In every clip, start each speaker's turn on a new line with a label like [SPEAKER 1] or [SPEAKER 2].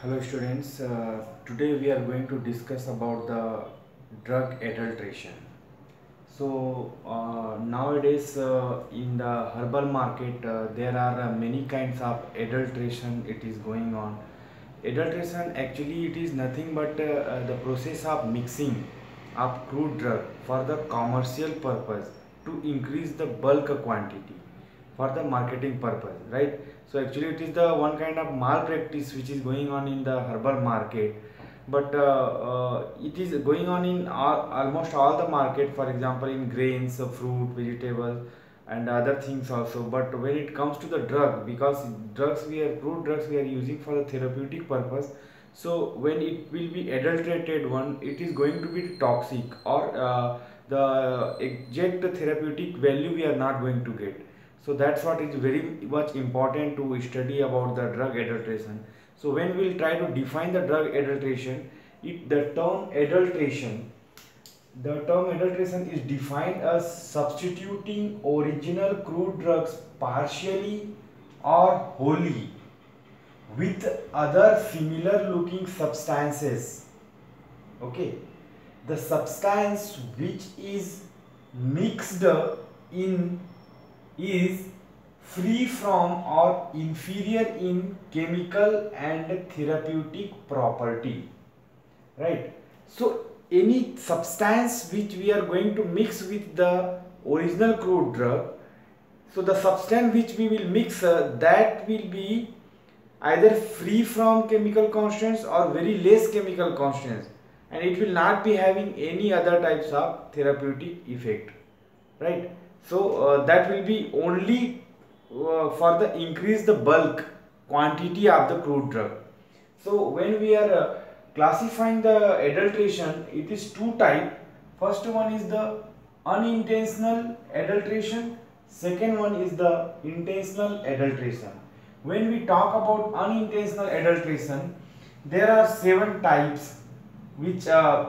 [SPEAKER 1] Hello students, today we are going to discuss about the drug adulteration. Nowadays in the herbal market there are many kinds of adulteration it is going on. Adulteration actually it is nothing but the process of mixing of crude drug for the commercial purpose to increase the bulk quantity for the marketing purpose, right? So actually it is the one kind of malpractice which is going on in the herbal market, but it is going on in almost all the market, for example in grains, fruit, vegetables and other things also. But when it comes to the drug, because crude drugs we are using for the therapeutic purpose, so when it will be adulterated one, it is going to be toxic, or the exact therapeutic value we are not going to get. So that's what is very much important to study about the drug adulteration. So when we'll try to define the drug adulteration, the term adulteration is defined as substituting original crude drugs partially or wholly with other similar looking substances. Okay, the substance which is mixed in is free from or inferior in chemical and therapeutic property, right? So any substance which we are going to mix with the original crude drug, so the substance which we will mix that will be either free from chemical constants or very less chemical constants, and it will not be having any other types of therapeutic effect, right? So that will be only for the increase the bulk quantity of the crude drug. So when we are classifying the adulteration, it is two type. First one is the unintentional adulteration, second one is the intentional adulteration. When we talk about unintentional adulteration, there are seven types, which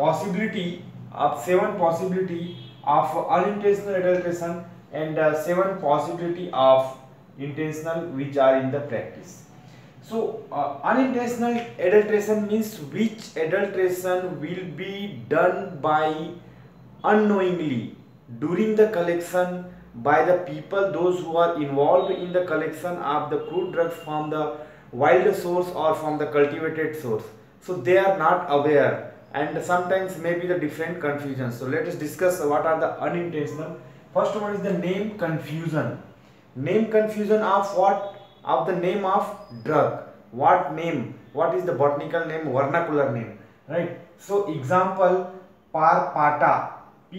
[SPEAKER 1] seven possibility of unintentional adulteration and seven possibility of intentional which are in the practice. So unintentional adulteration means which adulteration will be done by unknowingly during the collection by the people, those who are involved in the collection of the crude drugs from the wild source or from the cultivated source. So they are not aware, and sometimes maybe the different confusions. So let us discuss what are the unintentional. First one is the name confusion. Name confusion of what? Of the name of drug. What name? What is the botanical name, vernacular name, right? So example, Parpata,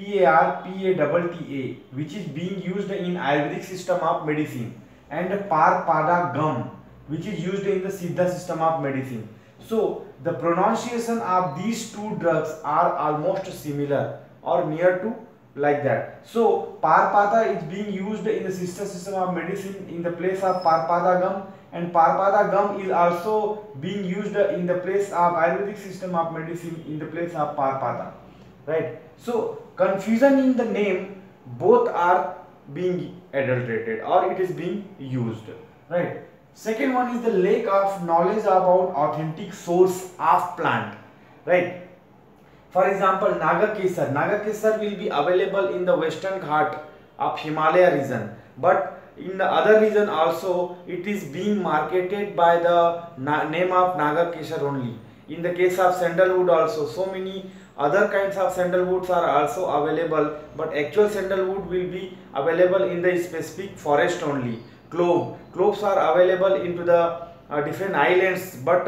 [SPEAKER 1] Parpata, which is being used in Ayurvedic system of medicine, and Parpada gum, which is used in the Siddha system of medicine. So the pronunciation of these two drugs are almost similar or near to like that. So Parpata is being used in the Siddha system of medicine in the place of Parpada gum, and Parpada gum is also being used in the place of Ayurvedic system of medicine in the place of Parpada, right? So confusion in the name, both are being adulterated or it is being used, right? Second one is the lack of knowledge about authentic source of plant, right? For example, Naga Kesar. Naga Kesar will be available in the Western Ghat of Himalaya region, but in the other region also it is being marketed by the name of Naga Kesar only. In the case of sandalwood also, so many other kinds of sandalwoods are also available, but actual sandalwood will be available in the specific forest only. Cloves are available into the different islands, but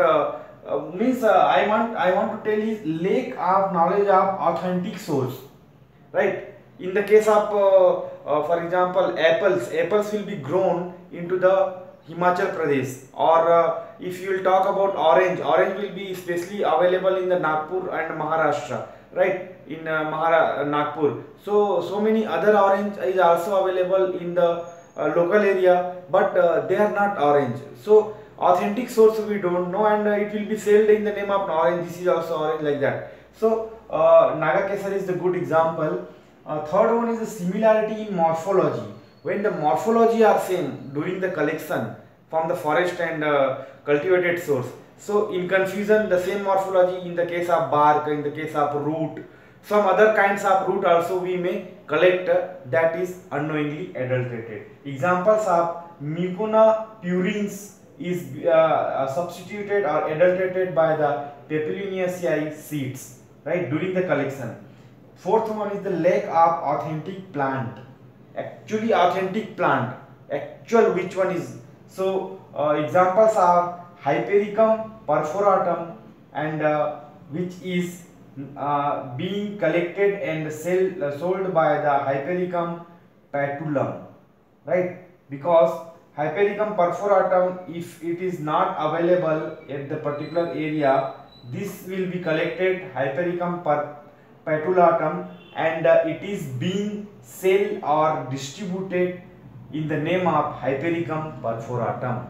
[SPEAKER 1] I want to tell is lack of knowledge of authentic source, right? In the case of for example apples will be grown into the Himachal Pradesh, or if you will talk about orange will be especially available in the Nagpur and Maharashtra, right? In Nagpur. So many other orange is also available in the local area, but they are not orange. So authentic source we don't know, and it will be sold in the name of orange. This is also orange, like that. So Naga Kesar is the good example. Third one is the similarity in morphology. When the morphology are same during the collection, from the forest and cultivated source. So in confusion, the same morphology in the case of bark, in the case of root, some other kinds of root also we may collect that is unknowingly adulterated. Examples of Mucuna purines is substituted or adulterated by the Papilionaceae seeds, right, during the collection. Fourth one is the lack of authentic plant. Actually authentic plant, actual which one is. So examples are Hypericum perforatum, and which is being collected and sold by the Hypericum patulum, right? Because Hypericum perforatum, if it is not available at the particular area, this will be collected Hypericum patulatum, and it is being sold or distributed in the name of Hypericum perforatum.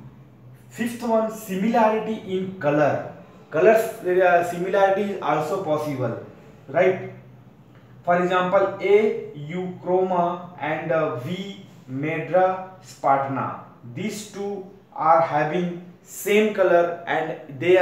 [SPEAKER 1] Fifth one, similarity in color. Color similarity is also possible, right? For example, A. euchroma and V. medra spartana. These two are having same color and they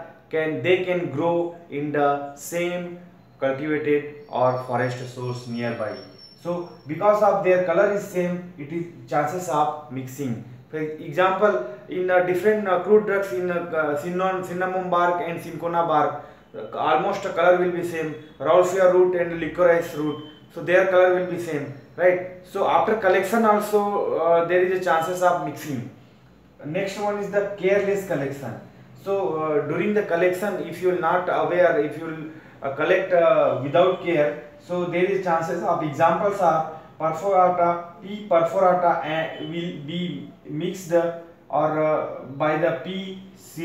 [SPEAKER 1] can grow in the same cultivated or forest source nearby. So because of their color is same, it is chances of mixing. For example, in different crude drugs, in cinnamon bark and cinchona bark, almost the color will be same. Rafflesia root and licorice root, so their color will be same, right? So after collection also there is a chances of mixing. Next one is the careless collection. So during the collection, if you are not aware, if you collect without care, so there is chances of, examples are perforata, P perforata will be mixed or by the P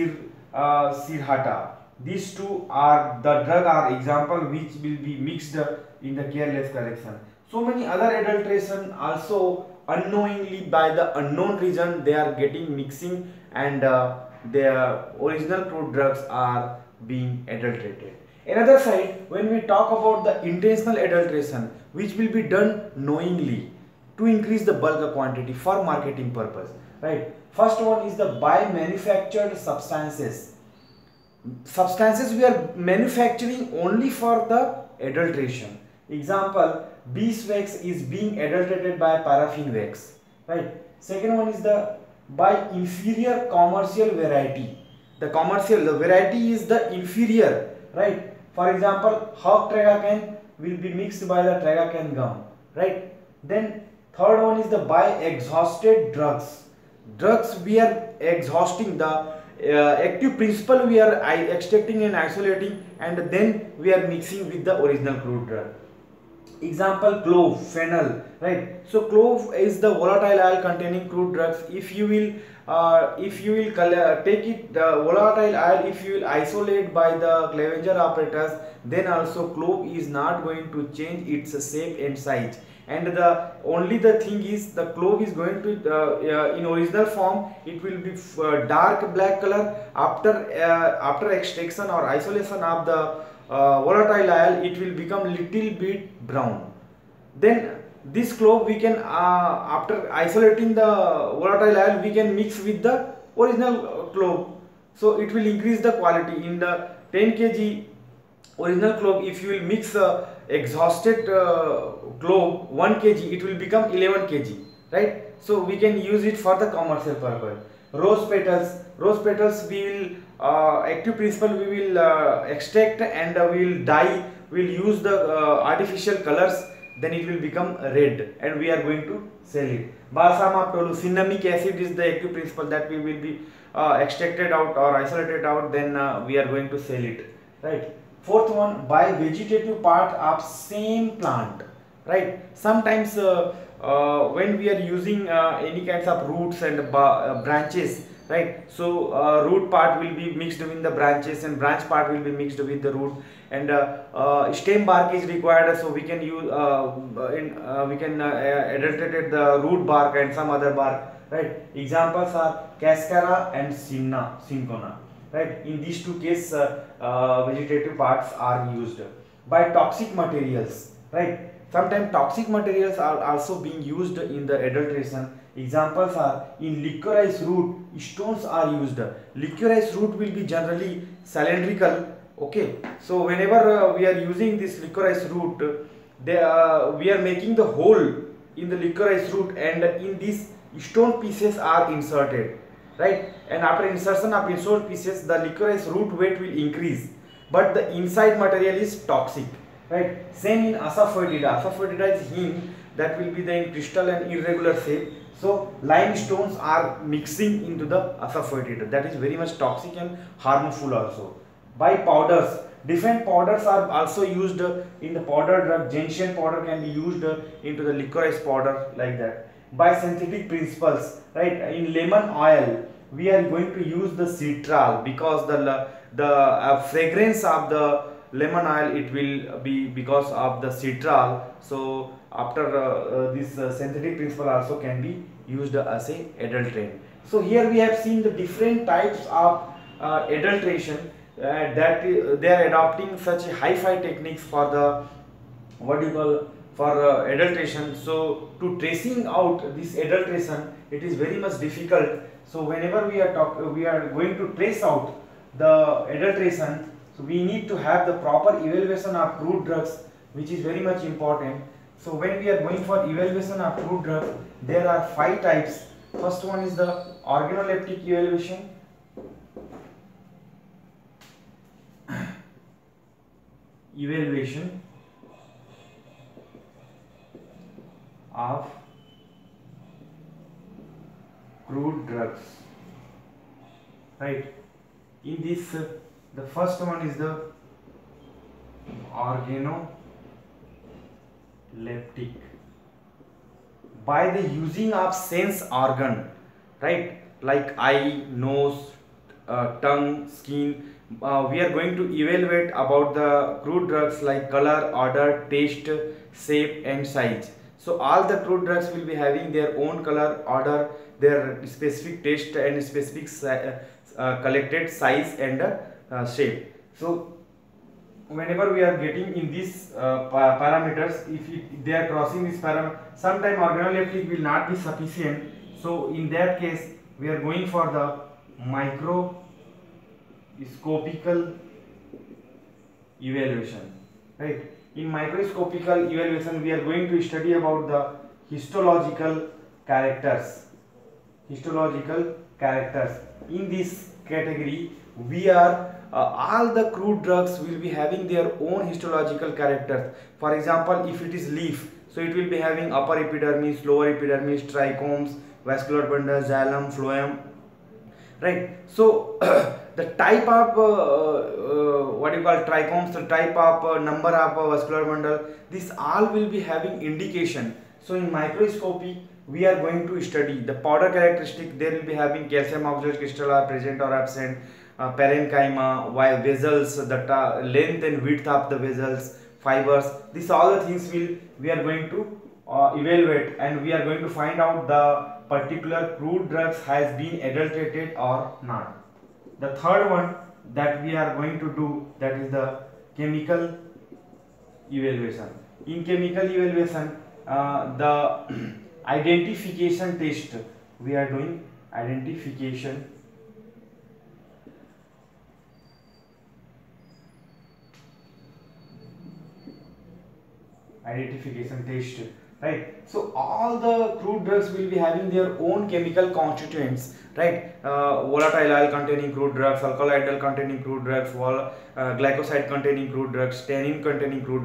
[SPEAKER 1] cirrhata. These two are the drug are example which will be mixed in the careless collection. So many other adulteration also unknowingly by the unknown reason they are getting mixing, and their original crude drugs are being adulterated. Another side, when we talk about the intentional adulteration, which will be done knowingly to increase the bulk quantity for marketing purpose, right? First one is the by manufactured substances. Substances we are manufacturing only for the adulteration. Example, beeswax is being adulterated by paraffin wax, right? Second one is the by inferior commercial variety. The variety is the inferior, right? For example, hog tragacan will be mixed by the tragacan gum, right? Then third one is the by exhausted drugs. Drugs we are exhausting, the active principle we are extracting and isolating, and then we are mixing with the original crude drug. Example, clove, phenol, right? So clove is the volatile oil containing crude drugs. If you will take it volatile oil, if you will isolate by the Clevenger apparatus, then also clove is not going to change its shape and size, and the only the thing is the clove is going to in original form it will be dark black color. After extraction or isolation of the volatile oil, it will become little bit brown. Then this clove we can after isolating the volatile oil, we can mix with the original clove, so it will increase the quality. In the 10 kg original clove, if you will mix exhausted clove 1 kg, it will become 11 kg, right? So we can use it for the commercial purpose. Rose petals we will active principle we will extract, and we will dye, we will use the artificial colors, then it will become red and we are going to sell it. Balsam of tolucinamic acid is the active principle that we will be extracted out or isolated out, then we are going to sell it, right? Fourth one, by vegetative part of same plant, right? Sometimes when we are using any kinds of roots and branches, right? So root part will be mixed with the branches and branch part will be mixed with the root, and stem bark is required, so we can use adulterate the root bark and some other bark, right? Examples are cascara and cinchona, right? In these two cases vegetative parts are used. By toxic materials, right? Sometimes toxic materials are also being used in the adulteration. Examples are in liquorice root, stones are used. Liquorice root will be generally cylindrical. Okay, so whenever we are using this licorice root, we are making the hole in the licorice root, and in these stone pieces are inserted, right? And after insertion of stone pieces, the licorice root weight will increase, but the inside material is toxic, right? Same in asafoetida. Asafoetida is heme that will be the in crystal and irregular shape. So limestones are mixing into the asafoetida, that is very much toxic and harmful also. By powders, different powders are also used in the powder drug. Gentian powder can be used into the licorice powder, like that. By synthetic principles, right? In lemon oil we are going to use the citral, because the fragrance of the lemon oil, it will be because of the citral. So after this synthetic principle also can be used as a adulterant. So here we have seen the different types of adulteration, that they are adopting such hi-fi techniques for the for adulteration. So to tracing out this adulteration, it is very much difficult. So whenever we are going to trace out the adulteration, so we need to have the proper evaluation of crude drugs, which is very much important. So when we are going for evaluation of crude drugs, there are 5 types. First one is the organoleptic evaluation. Evaluation of crude drugs, right? In this, the first one is the organoleptic. By the using of sense organ, right, like eye, nose, tongue, skin, we are going to evaluate about the crude drugs like color, odor, taste, shape and size. So all the crude drugs will be having their own color, odor, their specific taste and specific collected size and shape. So whenever we are getting in these parameters, if they are crossing this parameter, sometime organoleptic will not be sufficient. So in that case we are going for the microscopical evaluation, right? In microscopical evaluation we are going to study about the histological characters. In this category we are all the crude drugs will be having their own histological characters. For example, if it is leaf, so it will be having upper epidermis, lower epidermis, trichomes, vascular bundle, xylem, phloem, right? So the type of trichomes, the type of number of vascular bundle, this all will be having indication. So in microscopy we are going to study the powder characteristic. There will be having calcium oxalate crystal are present or absent, parenchyma, while vessels, the length and width of the vessels, fibers, these all the things we are going to evaluate, and we are going to find out the particular crude drugs has been adulterated or not. The third one that we are going to do, that is the chemical evaluation. In chemical evaluation, the identification test we are doing. Identification test, right? So all the crude drugs will be having their own chemical constituents, right? Volatile oil containing crude drugs, alkyl containing crude drugs, glycoside containing crude drugs, tannin containing crude